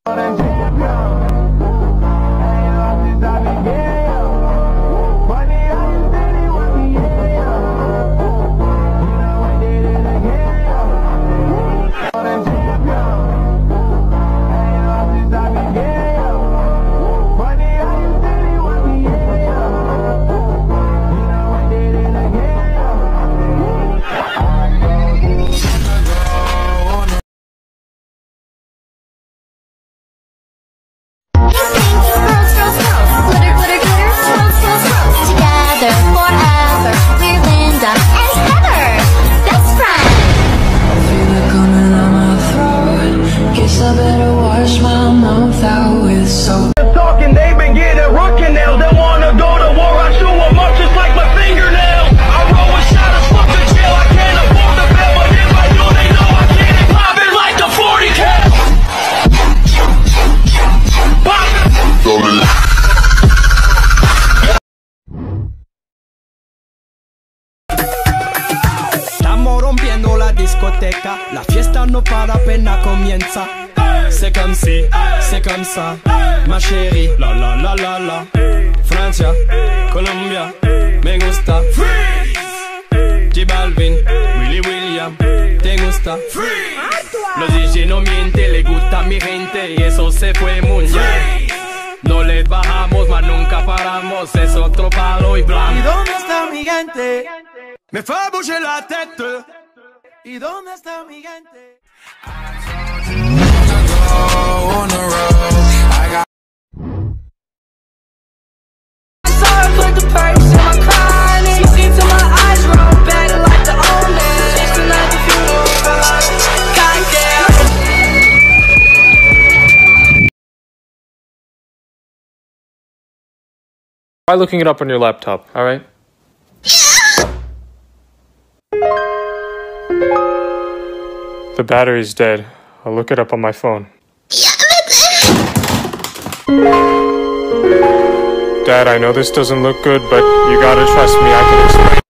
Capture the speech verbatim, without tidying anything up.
La fiesta no para, apenas comienza. C'est comme si, c'est comme ça, ma chérie. La la la la la. Francia, Colombia, me gusta. Freeze. J Balvin, Willy William, te gusta. Freeze. Los D J no mienten, le gusta a mi gente y eso se fue muy bien. No les bajamos, mas nunca paramos, es otro palo y blanco. ¿Y dónde está mi gente? Me fait bouger la tête. ¿Y dónde está mi gente? Try looking it up on your laptop, alright? The battery's dead. I'll look it up on my phone. Dad, I know this doesn't look good, but you gotta trust me, I can explain.